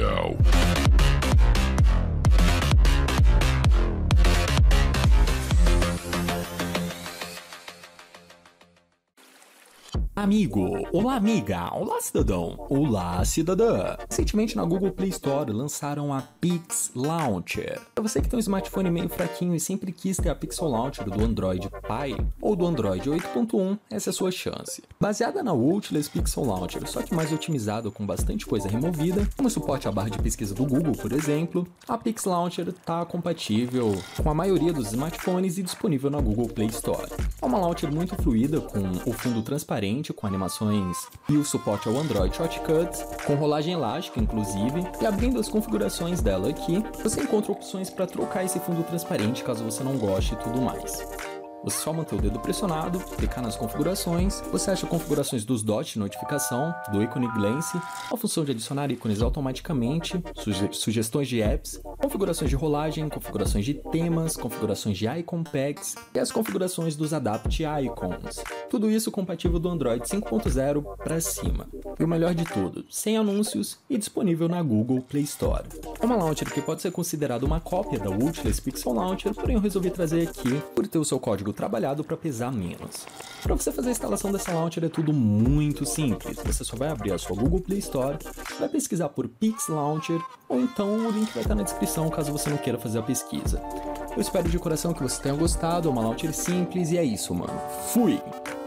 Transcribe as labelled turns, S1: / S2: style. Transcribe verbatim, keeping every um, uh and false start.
S1: now.
S2: Amigo, olá amiga, olá cidadão, olá cidadã. Recentemente na Google Play Store lançaram a Pix Launcher. Pra você que tem um smartphone meio fraquinho e sempre quis ter a Pixel Launcher do Android Pie ou do Android oito ponto um, essa é a sua chance. Baseada na Ultless Pixel Launcher, só que mais otimizado com bastante coisa removida, como suporte à barra de pesquisa do Google, por exemplo, a Pix Launcher está compatível com a maioria dos smartphones e disponível na Google Play Store. É uma launcher muito fluida, com o fundo transparente, com animações e o suporte ao Android Shortcuts, com rolagem elástica inclusive, e abrindo as configurações dela aqui, você encontra opções para trocar esse fundo transparente caso você não goste e tudo mais. Você só manter o dedo pressionado, clicar nas configurações, você acha configurações dos dots de notificação, do ícone Glance, a função de adicionar ícones automaticamente, suge sugestões de apps, configurações de rolagem, configurações de temas, configurações de icon packs e as configurações dos Adapt Icons. Tudo isso compatível do Android cinco ponto zero para cima. E o melhor de tudo, sem anúncios e disponível na Google Play Store. É uma launcher que pode ser considerada uma cópia da Ultless Pixel Launcher, porém eu resolvi trazer aqui por ter o seu código trabalhado para pesar menos. Para você fazer a instalação dessa launcher é tudo muito simples. Você só vai abrir a sua Google Play Store, vai pesquisar por Pix Launcher, ou então o link vai estar na descrição caso você não queira fazer a pesquisa. Eu espero de coração que você tenha gostado, é uma launcher simples e é isso, mano. Fui!